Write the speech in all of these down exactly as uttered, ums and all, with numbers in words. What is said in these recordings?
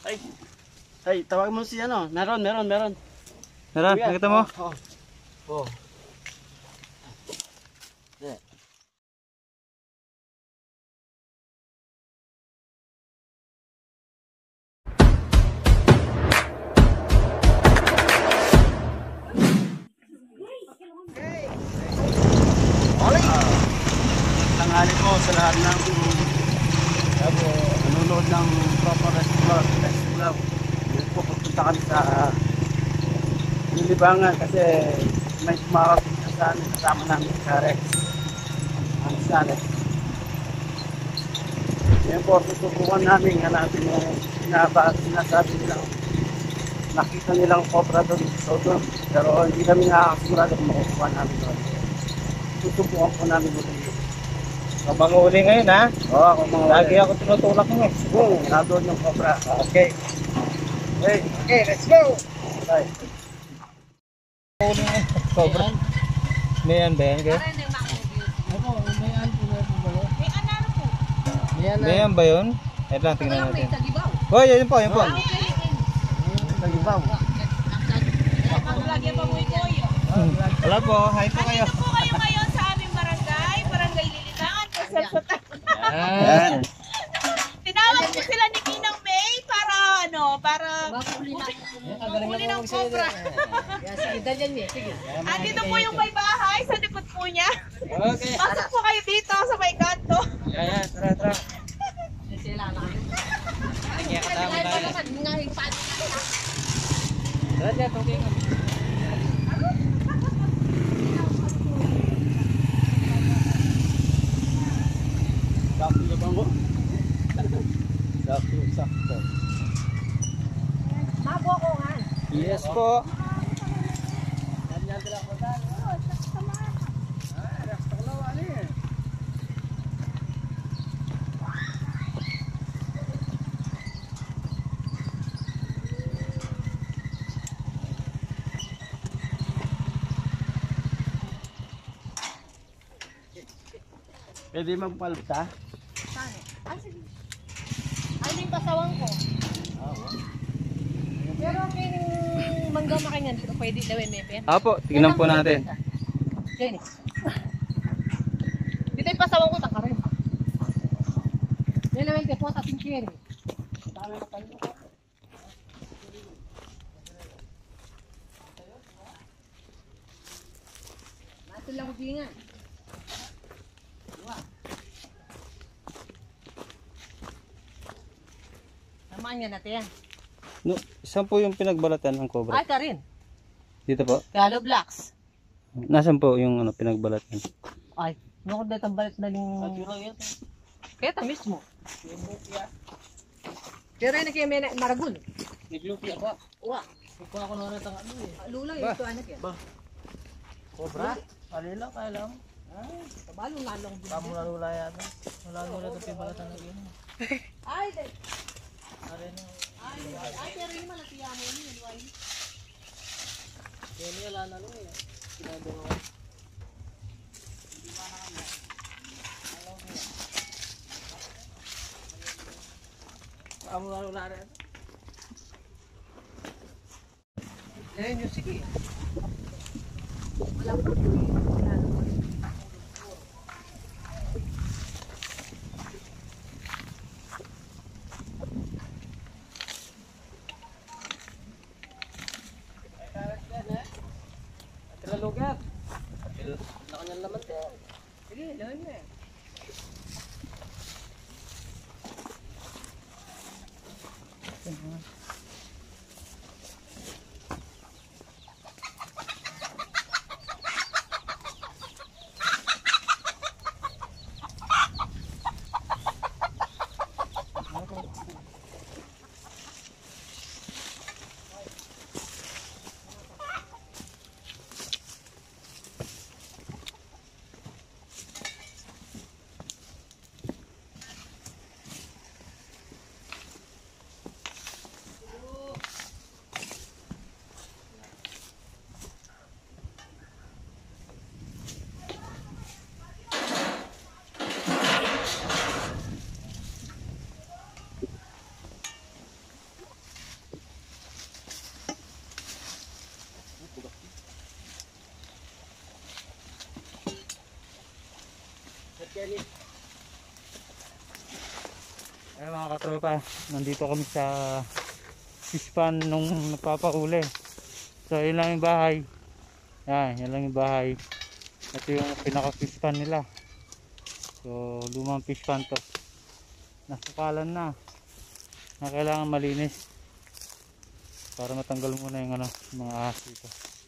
Ay, ay, tawag mo si ano. Meron, meron, meron. Meron, nakita mo? Oo. Oh, oh. Yeah. Tanghali po sa lahat ng nanonood ng Proper Restaurant. Po, pupunta kami sa Lilibangan kasi may sumarating na sa amin, kasama namin sa Rex. Ang Sales. Yan po, susubukan namin hanapin yung sinasabi nilang nakita nilang cobra doon sa doon. Pero hindi kami nakakasigurado kung makukuha namin doon. Susubukan po namin doon. So, manghuli ngayon ha? Oo, kung mga Lagi ako tinutulak mo eh. Oo, nandun yung cobra. Okay. Okay, Okay, let's go! bye. Huli ngayon. Cobra. Mayan ba yan kayo? Ako, may ano po na po ba? May anaro po. Mayan ba yun? Ito lang, tingnan Wala may natin. tagibaw. Oh, yun po, yun po. Ah, okay. Tagibaw. Lagi pa mo ito yun. Wala po, hi po kayo. Andito po kayo ngayon sa aming barangay, Barangay Lilibangan, Quezon City. Yan. Tinawag po sila ni Ninang May para ano, para huli ng cobra. Andito po yung may bahay sa likod po niya. Okay. Pasok po kayo dito sa may kanto. Yan, yan, tara, tara. Kaya katama tayo. Tara dyan, okay nga. Sakto na ba mo? Sakto, sakto. Mabokongan. Yes po. Pwede magpalta? Ay, sige. Ay, yung pasawang ko. Pero king mangga makingan, pwede dawin may pen. Apo, tignan po natin. Jenny. Dito yung pasawang ko, taka rin. Yan naman kayo po sa tingkiri. Natin lang kutingan. Namaan nga natin yan. No, saan po yung pinagbalatan ng cobra? Ay, ka rin. Dito po? Kalo blocks. Nasaan po yung ano, pinagbalatan? Ay, nung kung dito balik na yung... Kaya ito mismo. Pero yun na kayo may maragul. Naglupi ba? Uwa. Ikaw ako na natang ano eh. Lula yun ito anak yan. Ba? Cobra? Kali lang, kaya lang. Ay, kabalong lalong din. Kamula-lula yata. Wala-lula ito pibalatan ng ino. Ay, day. Arin na. Ay, ay, pero yung malatiya mo yun. Why? Yan yung lana lang eh. Pinadong ako. Kamula-lula rin. Ayun yung sige. Lugat. Nakanyang laman din. Sige, lawan mo eh. Ayan mga katropa, nandito kami sa fish pond nung nagpapahuli. So yun lang yung bahay. Yan, yan lang yung bahay. Ito yung pinaka fish pond nila. So lumang fish pond to. Nasukalan na. Na kailangan malinis. Para matanggal muna yung ano, mga ahas dito.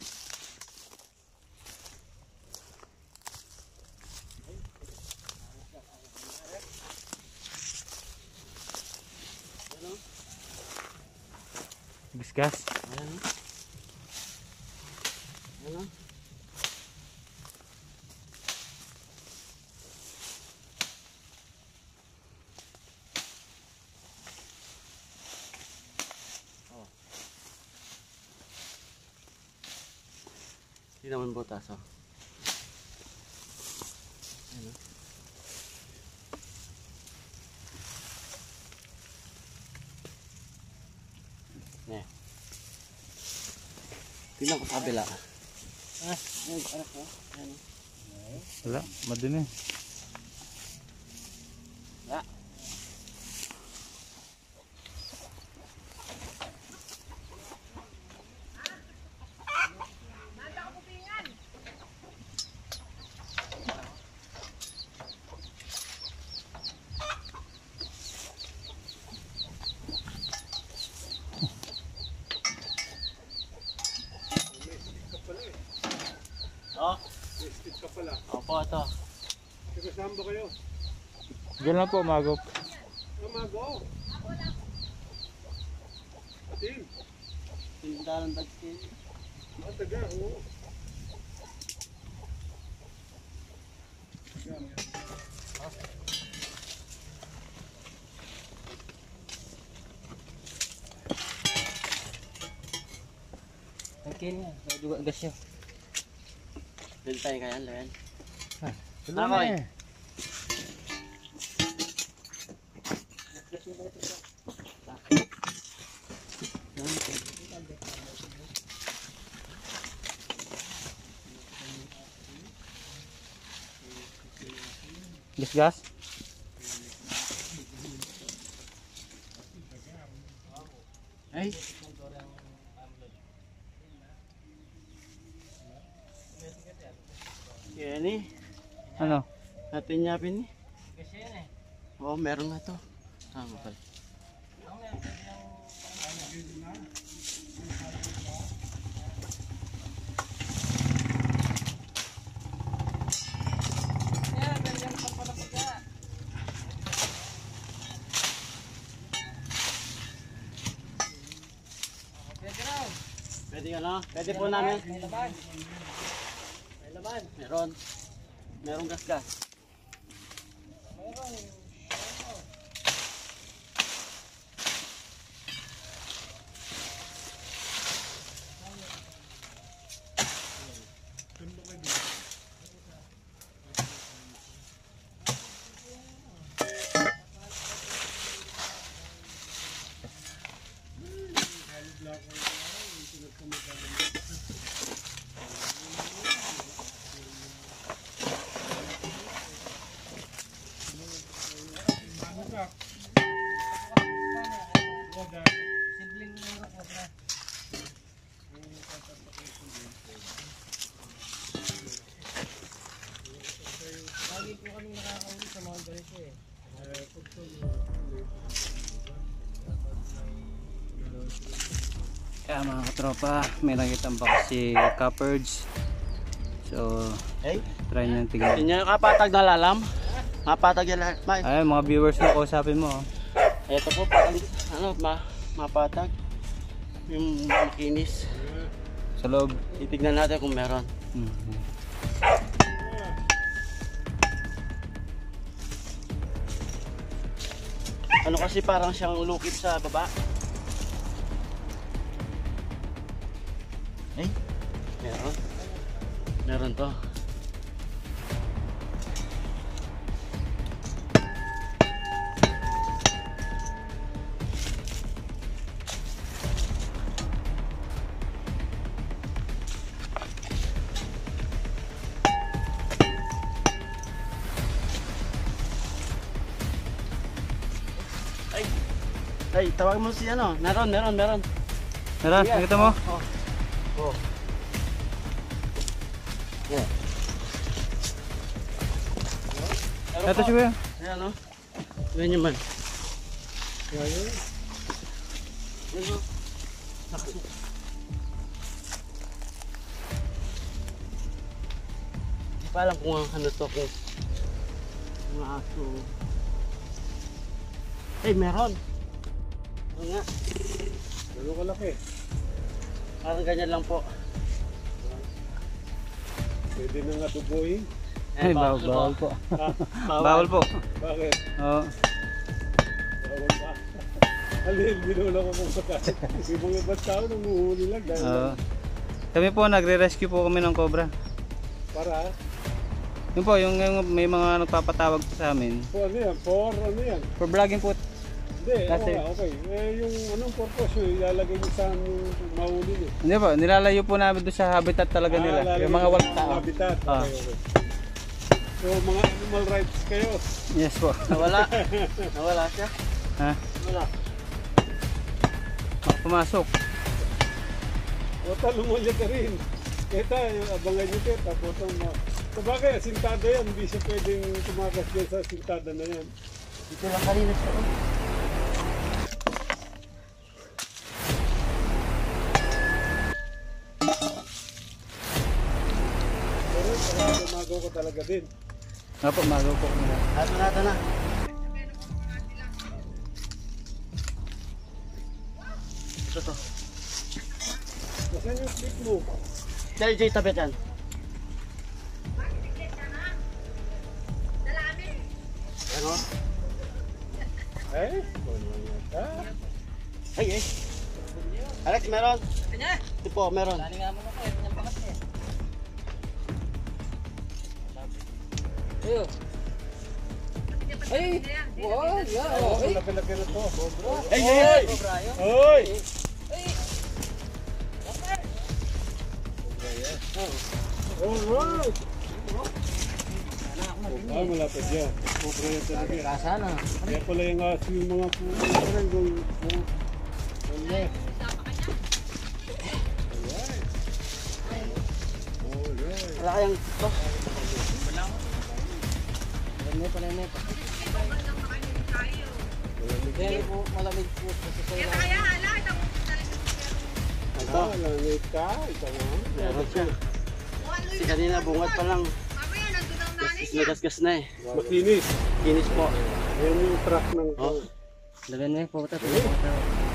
Biskas. Ayan. Ayan. Oh. Hindi naman butas, oh. Ayan. Ne. Tingnan ko sa kabila. Ah, ay, ano ko? Ayan. Wala, madumi. Ah. Oh, Listed ka pala. opo ito. Kasama ba kayo? Diyan lang po, Magop. Amago. Atin. Tinda ng dagsin. Mataga, oo. Akin nga, may duga gas yun. Bintay ka yan, Len. Wala Akoy. na eh. Bisgas? Ay. Yan eh. Ano? Natin yapin eh. Oo, meron nga to. Ah, pala. Pwede ka na? Pwede po namin. May laman. May laman. Meron. Merong gas-gas. Meron. Lagi po kami nakakauwi sa mga ganito eh. Kaya mga katropa, may nakitang baka si Copperds. So, Hey, try nyo tingnan. yun yung kapatag na lalam. Mapatag yan lahat. May. Ay, mga viewers na kausapin mo. Oh. Ito po, patag, ano, ma, mapatag. Yung makinis. Sa loob. Titignan natin kung meron. Hmm. Ano kasi parang siyang lukip sa baba. Ay, meron. Meron to. Ay, tawagin mo si ano. Meron, meron, meron. Meron, Yeah. nakita mo? Oh. Oh. Yeah. Meron Ito po. si Kuya. Ayan o. Ayan yung man. Ayun. Ayan o. Nakasuk. Hindi pa alam kung ano to kung mga aso. Ay, meron. Oo nga. Ano kalaki? Parang ganyan lang po. Pwede na nga tubuhin. Ay, bawal, bawal po. Ah, Bawal po. bakit? Oo. Bawal pa. Alin, binula ko kung pagkain. Yung mga ibang tao nanguhuli lang dahil Oo. Kami po, nagre-rescue po kami ng cobra. para, Yun po, yung, yung may mga nagpapatawag po sa amin. po ano yan, for ano yan. For vlogging po. Hindi, Kasi- oo nga, okay. Eh, yung anong purpose yun, ilalagay mo saan yung mahuli niyo. Hindi po, nilalayo po namin doon sa habitat talaga nila. Ah, lalagay Yung mga mo walang sa tao. Habitat, Ah. okay, okay. So, mga animal rights kayo. Yes po. Nawala. Nawala siya. Ha? Wala. Ako pumasok. O talumulya ka rin. Kita, yung abangan nyo kayo, tapos ang mga... Sabagay, sintada yan, hindi siya pwedeng tumakas dyan sa sintada na yan. Dito lang kanina siya. oh. Pero parang lumagaw ka talaga din. Nga po, magaw po kami. Ato na, ato na. Ito to. Nasaan yung stick mo? Jay, Jay, tabi dyan. Ano? Eh? Ah, Ay, eh. Alex, meron? Ito po, meron. oh, laki-laki na to. Ay, ay, ay! Hoy! Alright! Ah, malapit yan. Cobra yan talaga. Kasana. Kaya pala yung aso yung mga puno. Parang kung... kung- Alright. Alright. Wala kayang ito. Hindi po, malamig po. Ah, langit ka. Ito na. Meron siya. Kasi kanina bungad pa lang. Gasgas na gasgas na eh. Makinis. Kinis po. Yan yung truck ng... Oh. Lagan na eh, pumunta. Pumunta.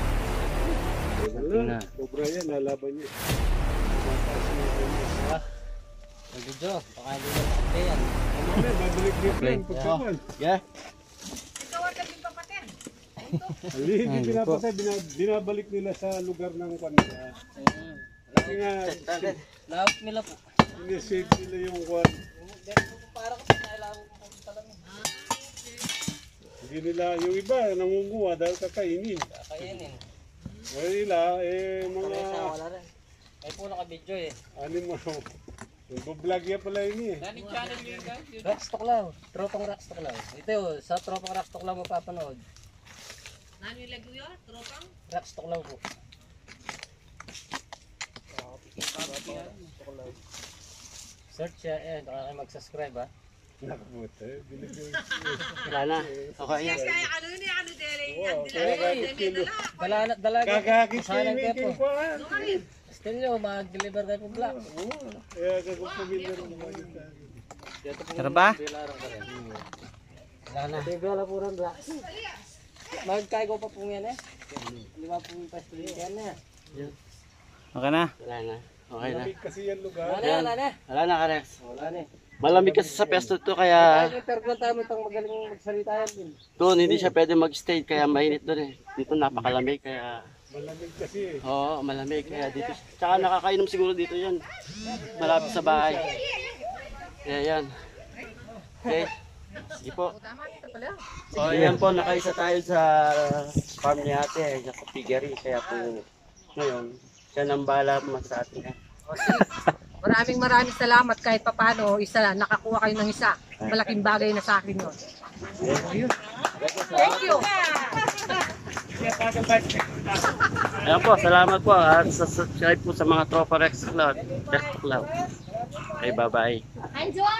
Wala. Cobra yan, lalaban niya. Mataas niya yung... Nag-video. Baka hindi na makapay yan. Mamaya, babalik dito yan. Pagkaman. Yeah. Hindi, hindi pinapatay. Bina- Binabalik nila sa lugar ng kanila. Kasi nga, Lahat nila po. sinesave nila yung kwan. Hindi nila, yung iba, nangunguha dahil kakainin. Kainin. Wala nila, eh, mga... Wala rin. Ay po naka-video eh. Animal. Nagbablog yan pala yun eh. Nani channel nyo guys? Rockstock lang. Tropang Rockstock lang. Ito yun, sa Tropang Rockstock lang mapapanood. Nani lagu ya? Tropang? Rockstock lang po. Search siya eh, baka kayo mag-subscribe ha. Nakabuta eh. Binigyan. Wala na. Okay yan. Kaya ano ni ano dere? Wow, kaya kakit kilo. Dala, dalaga. Kakakit Masalang kilo kayo po. yung kwan. Gusto nyo, mag-deliver kayo po black. Kaya kagupamilya rin naman yun sa akin. Tara ba? Wala na. Bibela po rin black. Magkaigo pa po yan eh. Lima po yung pasto yan na. Okay na. Wala na. Okay na. Malamig kasi yan lugar. Wala na, wala na. Wala na, Karex. Wala na. Malamig kasi sa pesto to kaya interview tayo itong magaling magsalita yan. Doon hindi siya pwede mag-stay kaya mainit doon eh. Dito napakalamig kaya Malamig kasi eh. oo, malamig kaya dito. Tsaka nakakainom siguro dito yan. Malapit sa bahay. Kaya yan. Okay. Sige po. So ayan po, nakaisa tayo sa farm ni ate, sa piggery. Kaya po ngayon, siya nang bahala po sa atin. Maraming maraming salamat kahit papano isa nakakuha kayo ng isa. Malaking bagay na sa akin yun. Thank you. Ayan po, salamat po at subscribe po sa mga Tropa Rex Cloud. Rex Cloud. Okay, bye-bye. Enjoy!